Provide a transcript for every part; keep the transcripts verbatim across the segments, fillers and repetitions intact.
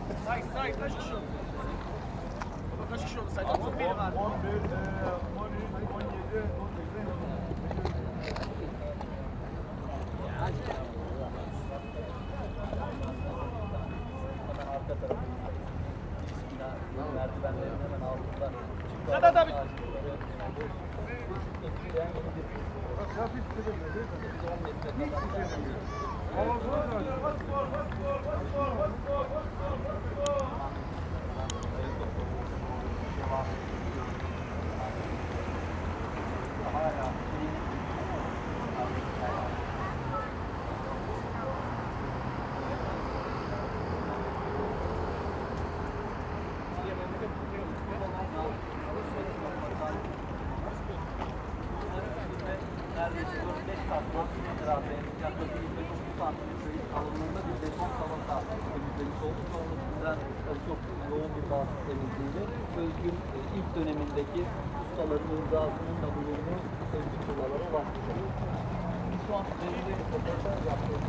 Say say kaç kişi oldu? Baba kaç kişi oldu? Say on bir var. on bir, on üç, on yedi, on sekiz. Hemen arka tarafımızda. Merdivenlerin hemen altında. Sedat abi. Trafik sıkıntı değil mi? on metre kadar. Havası var zaten. Bas gol, bas gol, bas gol, bas gol, bas gol, bas gol. Hala. Neredeyse dört beş katlı yaklaşık yirmi dokuz santimetrelik kalınlığında bir beton tabaka temizlemiş olduk. Sonrasında çok yoğun bir baz temizliğiyle Özgün ilk dönemindeki ustaların imzasının da bulunduğu Özgün tuğlalara ulaşmış oluyoruz. Biz şu an üzerinde bir fotoğraf yapıyoruz.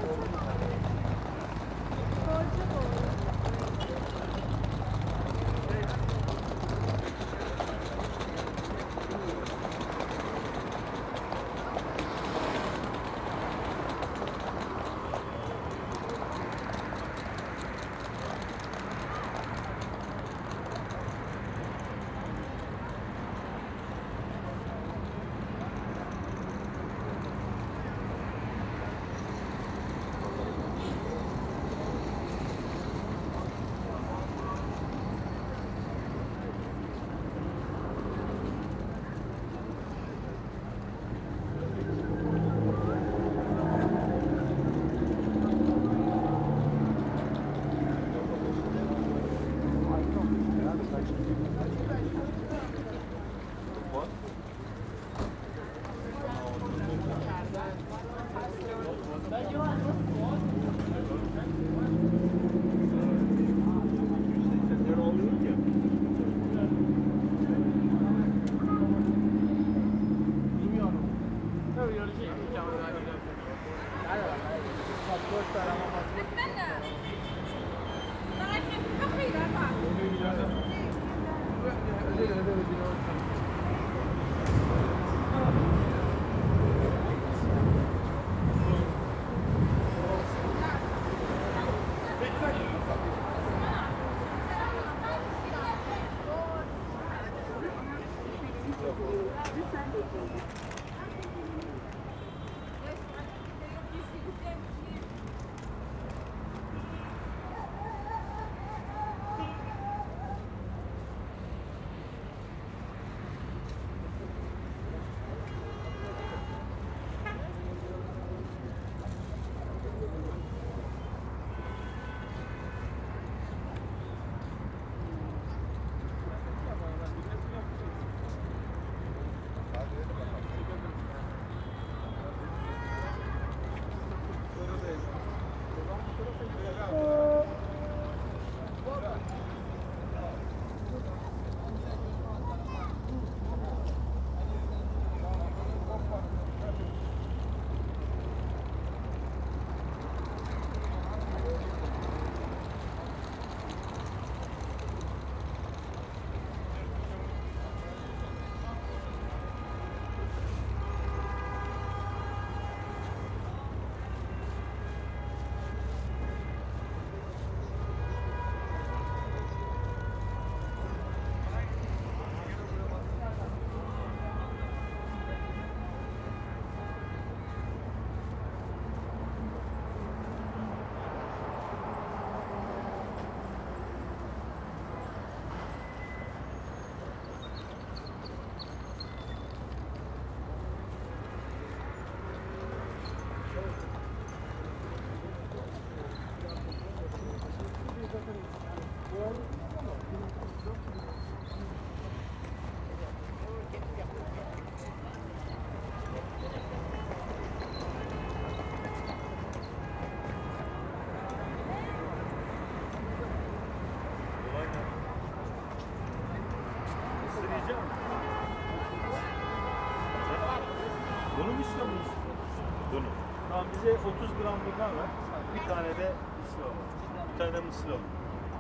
Bunu mu istiyorsunuz? Bunu. Tamam, bize otuz gram bundan ver. Bir tane de mısır var. Bir tane de mısır var.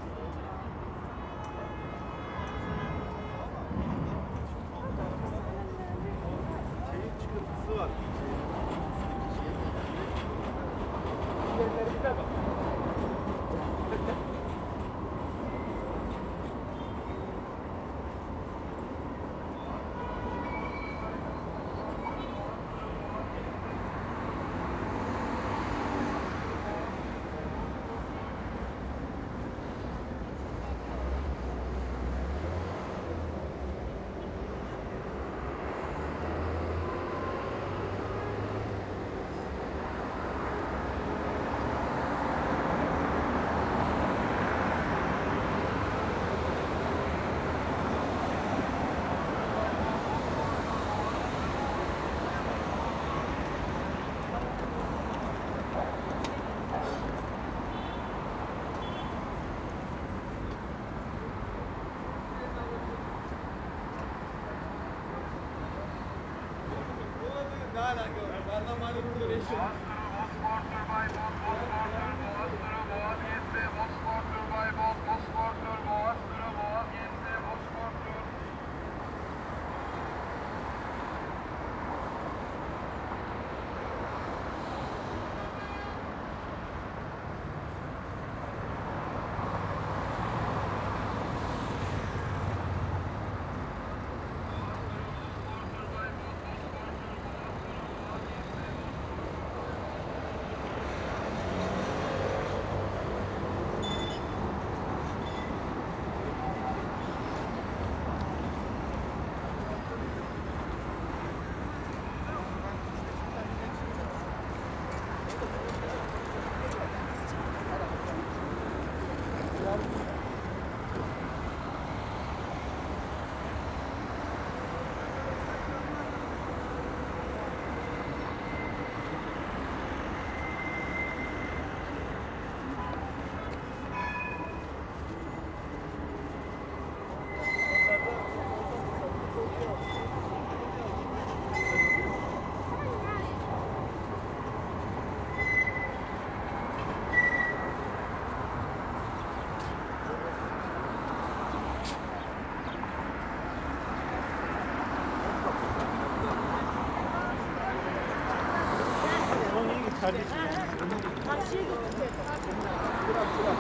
Kardeşim. Karşıya gidecek. Bırak bırak.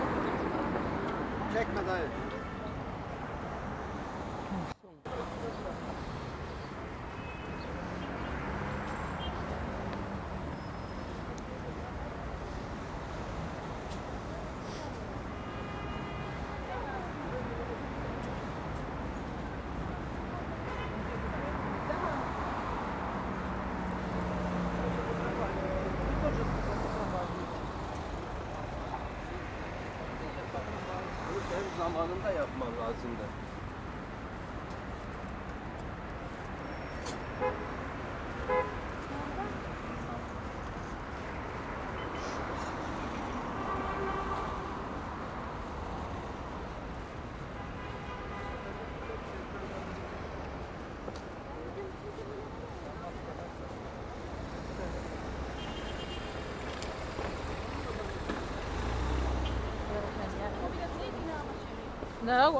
Çekme dayı. Zamanında yapman lazımdı. No.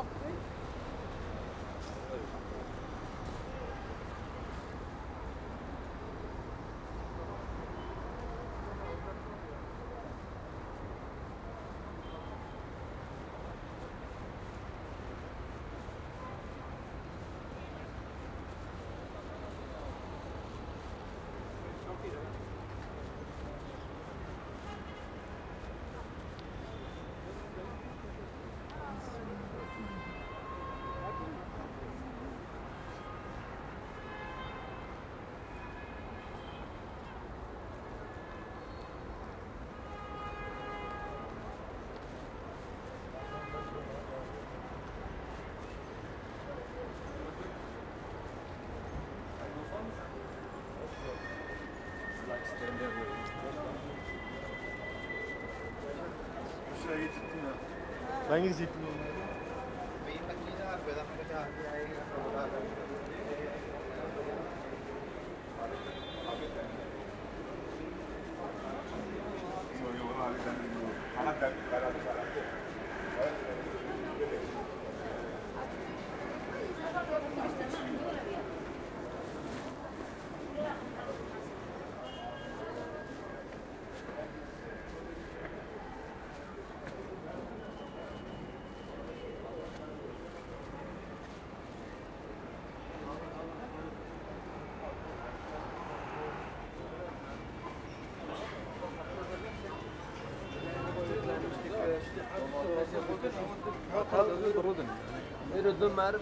Ben gidecektim. Yürüdüm Merve.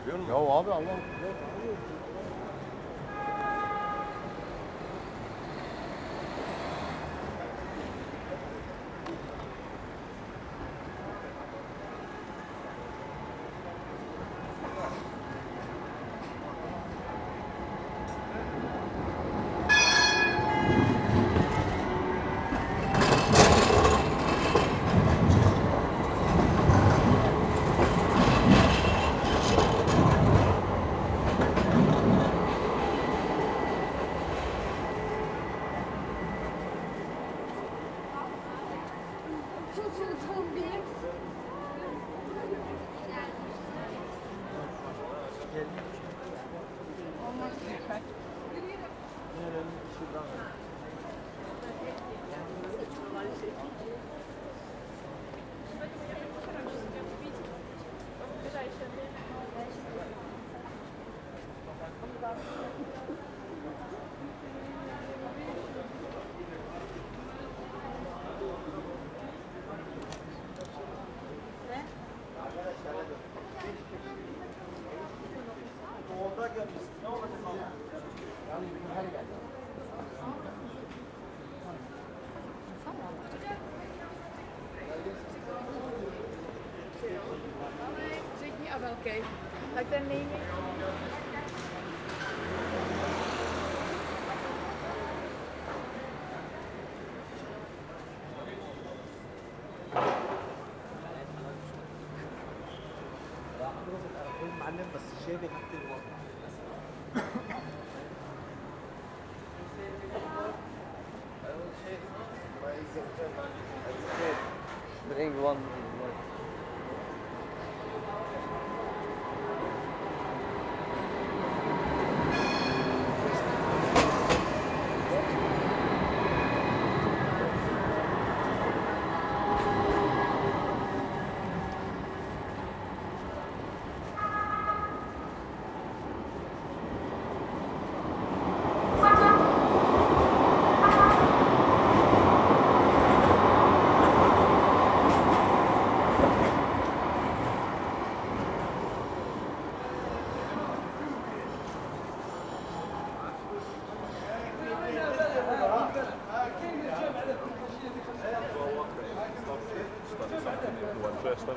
Görüyor musun? Ya abi Allah. Aber okay. Like then neem ik. معلم بس الشاي بيغطي الوضع. Bring one. Interesting.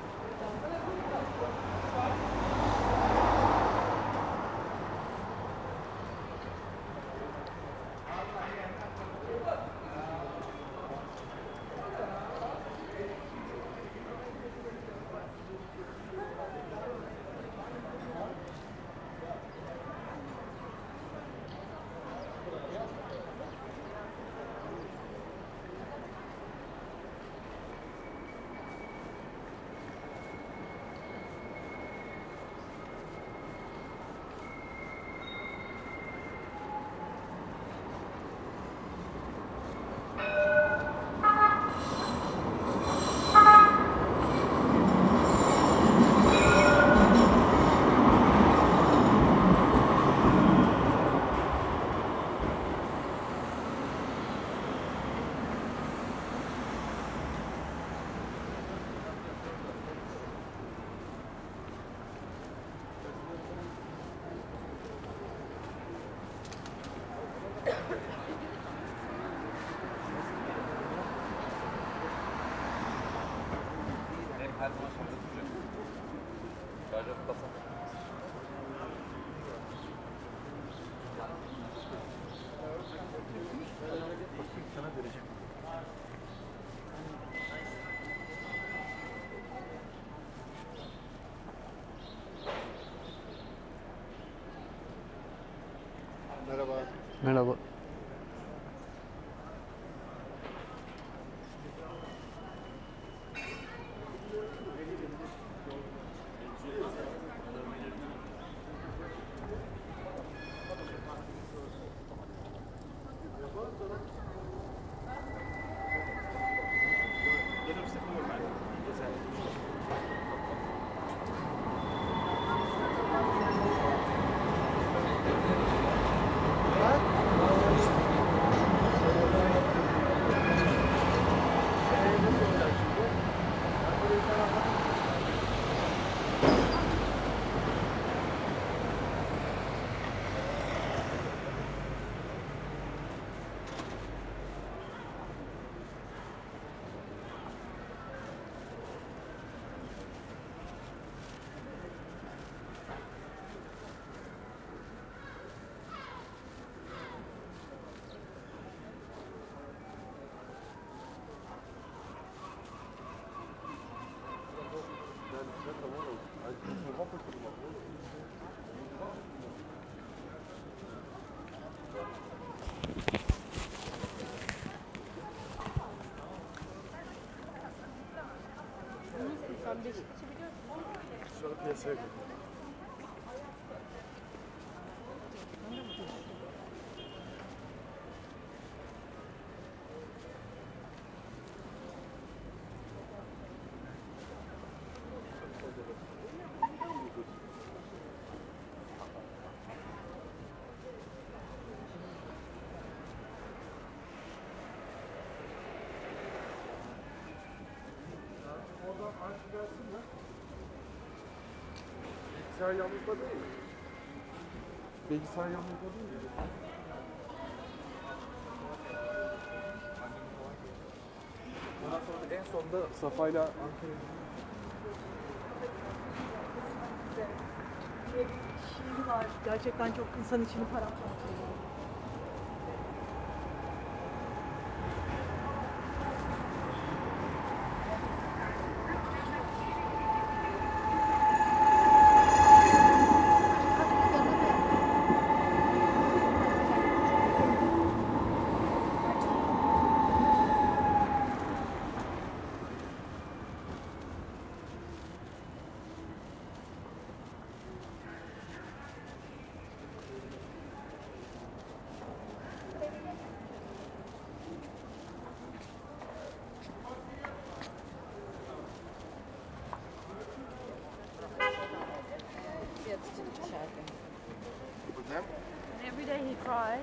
Her zaman şurada duracak. Şarjı tutasın. Sana vereceğim. Merhaba. Merhaba. Gelir misin? Buyur ben. Güzel. Ha? Sonra piyasaya gir. Oradan Ayşe gelsin mi? Bilgisayar yalnızda değil mi? Bilgisayar yalnızda değil mi? Ondan sonra da en sonunda Safa'yla Ankara'ya Şiir var. Gerçekten çok insan içini paramparça. With them? And every day he cried.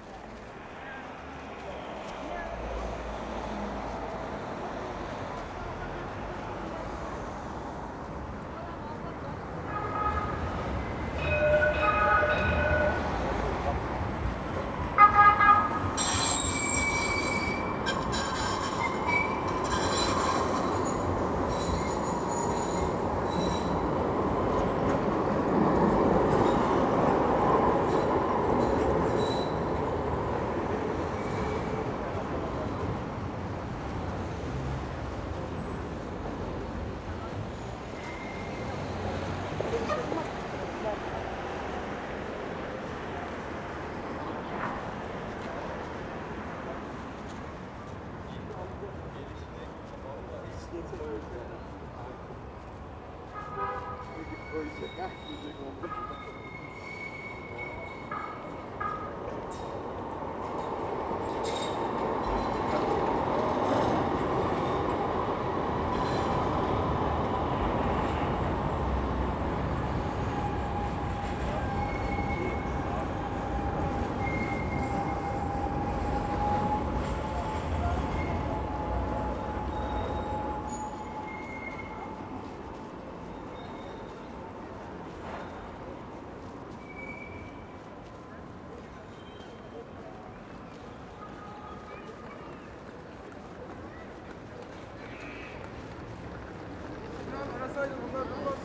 arasaydın onlar durmaz.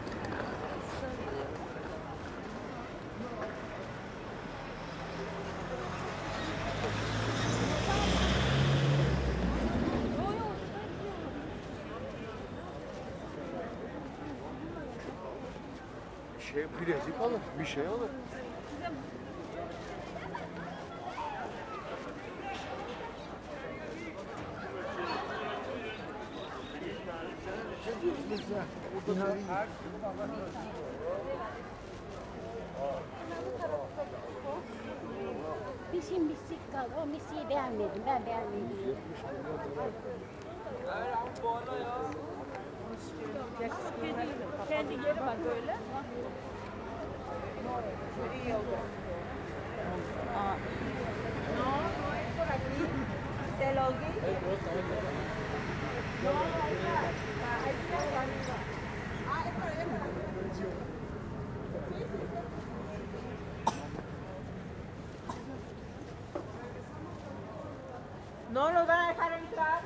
Bir şey bilezik alır, bir şey alır. Bizim misik kaldı. O misiyi beğenmedim. Ben beğenmedim. Kendi yeri var böyle. No nos van a dejar entrar.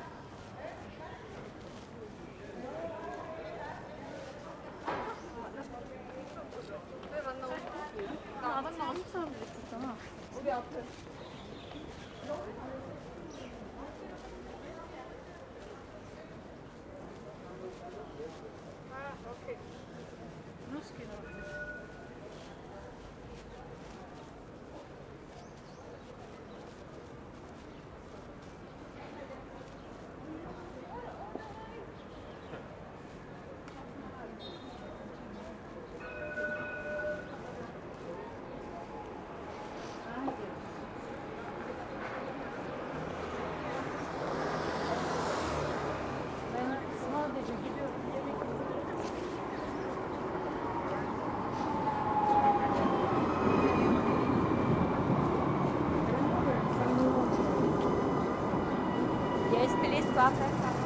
Please, please, water.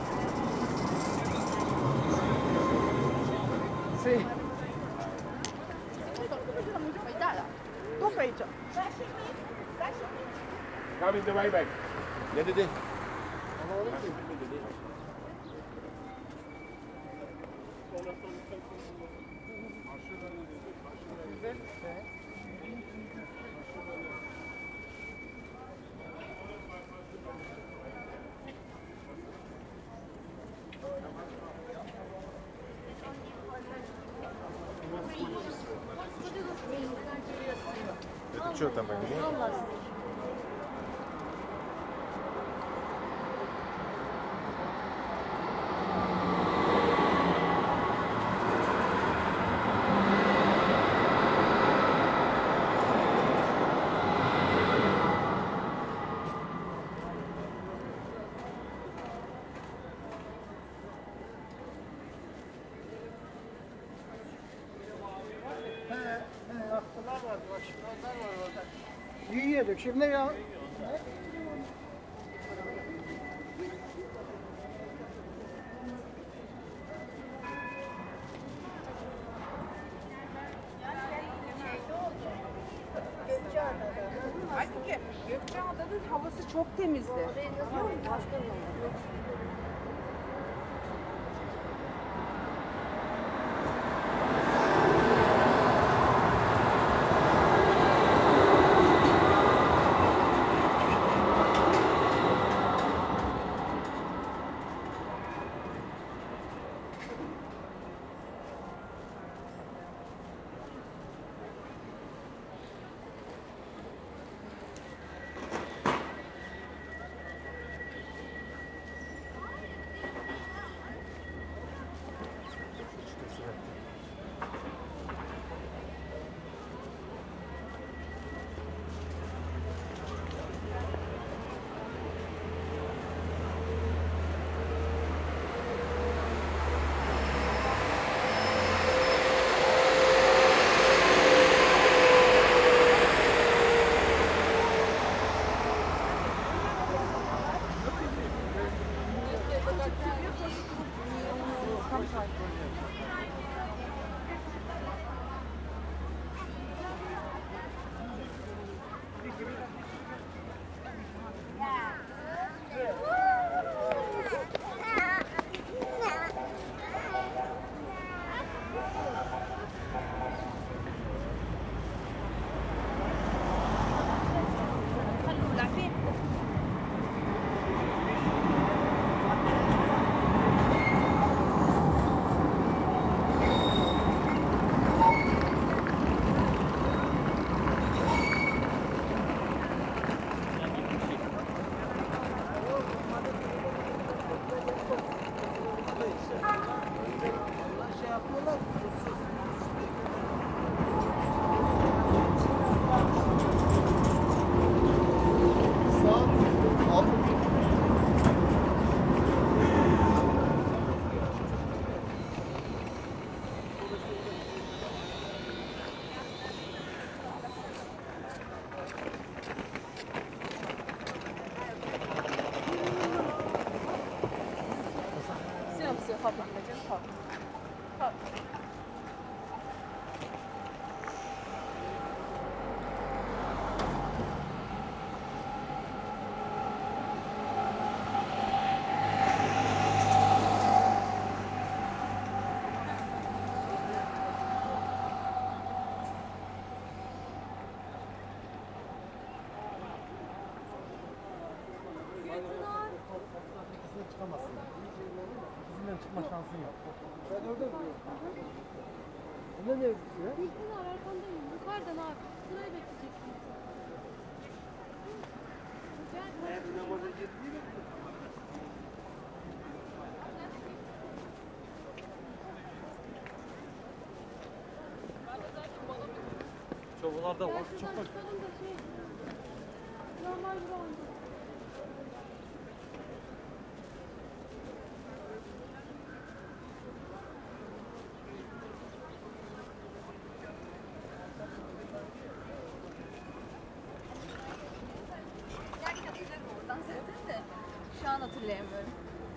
Sì. Tu fece. Come in the way back. Ne dedi? Это что там, они? Yiyorduk şimdi ya. Halbuki Gökçeada'nın havası çok temizdi. Çıkamazsın. İkisinden çıkma şansın yok. Ben orada duruyorum. Ne ne diyor? Bilgin var arkandayım. Yukarıdan abi. Sırayı bekleyeceksiniz. Bunlar da var. Çok hoş. Normal bir anda. Şu an hatırlıyorum. hatırlayamıyorum.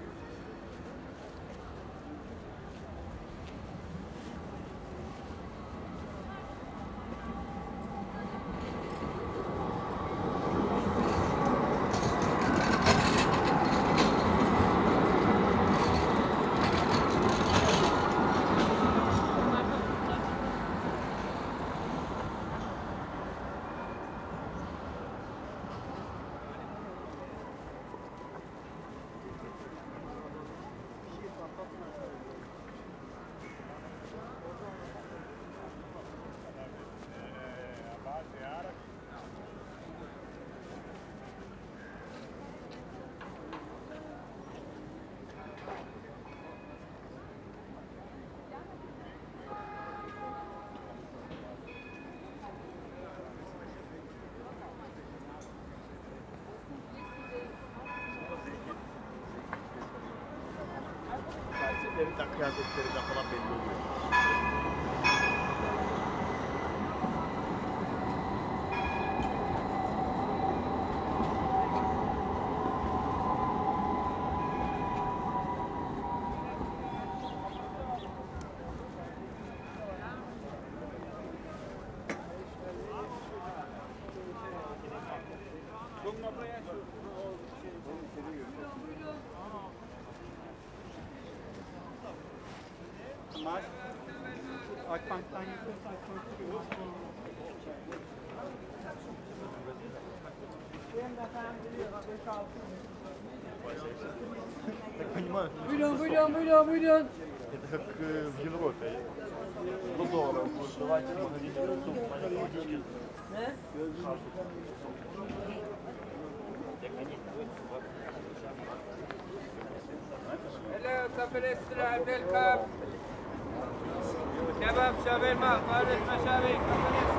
Kıyafetlerinden, kıyafetlerinden falan belli oluyor. Akbank'tan gidiyorsa Akbank'tan Понимаю. Buyurun, buyurun, buyurun, buyurun. Это как э, в Европе. сто долларов будешь давать в магазине сумму, они Ne? Hello, Kapelestra, welcome. Kebab, shawarma, farid, mashawi, Kapelestra.